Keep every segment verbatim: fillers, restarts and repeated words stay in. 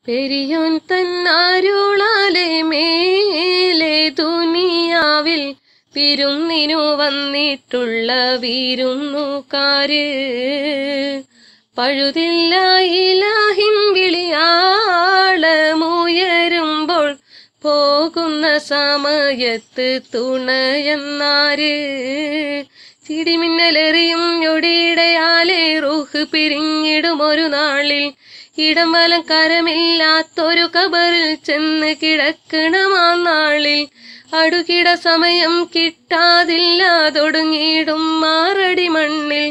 പെരിയോൻ തന്നാരുളാലെ മേലെ ദുനിയാവിൽ വിരുന്നിനു വന്നിട്ടുള്ള വിരുന്നുകാര് പഴുതില്ല ഇലാഹിൻ വിളിയാളമുയരുമ്പോൾ പോകുന്ന സമയത്ത് തുണയെന്നാര് ചിടിമിന്നലെറിയും ഞൊടിയിടയാലെ റൂഹ് പിരിഞ്ഞിടും ഒരു നാളിൽ ഇടം വലം കരമില്ലാത്തൊരു കബറിൽ ചെന്ന് കിടക്കണമാ നാളിൽ അടുകിട സമയം കിട്ടാതില്ലാതൊടുങ്ങിയിടും മാറടി മണ്ണിൽ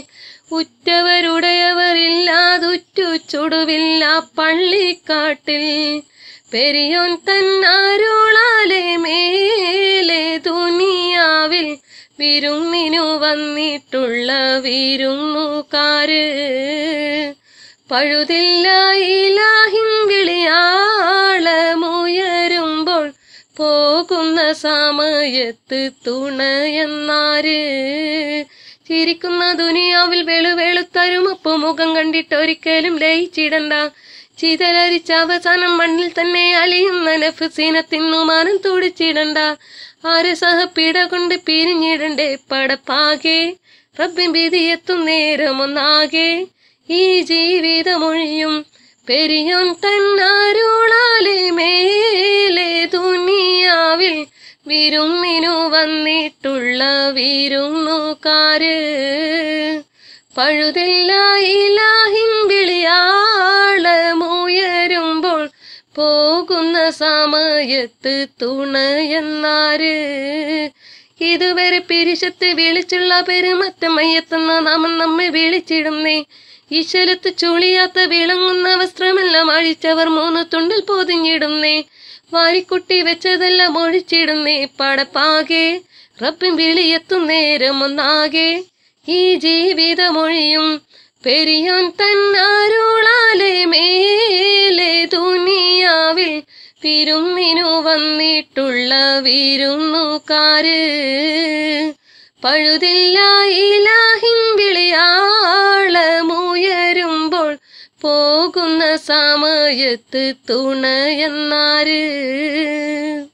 ഉറ്റവരുടയവരില്ലാതുറ്റു ചുടുവില്ല പള്ളിക്കാട്ടിൽ പെരിയോൻ തന്നാരുളാലെ മേലെ ദുനിയാവിൽ വിരുന്നിനു വന്നിട്ടുള്ള വിരുന്നുകാര് പഴുതില്ല ഇലാഹിൻ വിളിയാളമുയരുമ്പോൾ പോകുന്ന സമയത്ത് തുണയെന്നാര് ചിരിക്കുന്ന ദുനിയാവിൽ വെളുവെളുത്തരുമപ്പു മുഖം കണ്ടിട്ടൊരിക്കലും ലയിച്ചിടണ്ട ചിതലരിച്ച അവസാനം മണ്ണിൽ തന്നെ അലിയുന്ന നഫ്സിനെ തിന്നു മാനം തുടിച്ചിടണ്ട ആരെ സഹപ്പിട കൊണ്ട് പിരിഞ്ഞിടണ്ടേ പടപ്പാകെ റബ്ബിൻ വിധിയെത്തും നേരമൊന്നാകെ ഈ ജീവിതമൊഴിയും പെരിയോൻ തന്നാരുളാലെ മേലെ ദുനിയാവിൽ വിരുന്നിനു വന്നിട്ടുള്ള വിരുന്നുകാര് പഴുതില്ല ഇലാഹിൻ വിളിയാളമുയരുമ്പോൾ പോകുന്ന സമയത്ത് തുണയെന്നാര് ഇതുവരെ പിരിശത്ത് വിളിച്ചുള്ള പെരുമറ്റ മയ്യത്തെന്ന നാമം നമ്മെ വിളിച്ചിടുന്നേ ഈശ്വരത്ത് ചുളിയാത്ത വിളങ്ങുന്ന വസ്ത്രമെല്ലാം അഴിച്ചവർ മൂന്ന് തുണ്ടിൽ പൊതിഞ്ഞിടുന്നേ വാരിക്കുട്ടി വെച്ചതെല്ലാം ഒഴിച്ചിടുന്നേ പടപ്പാകെ റബ്ബിൻ വിളിയെത്തും നേരമൊന്നാകെ ഈ ജീവിതമൊഴിയും പെരിയോൻ തന്നാരുളാലെ മേലെ ദുനിയാവിൽ വിരുന്നിനു വന്നിട്ടുള്ള വിരുന്നുകാര് പഴുതില്ല ഇലാഹിൻ വിളിയാളമുയരുമ്പോൾ പോകുന്ന സമയത്ത് തുണയെന്നാര്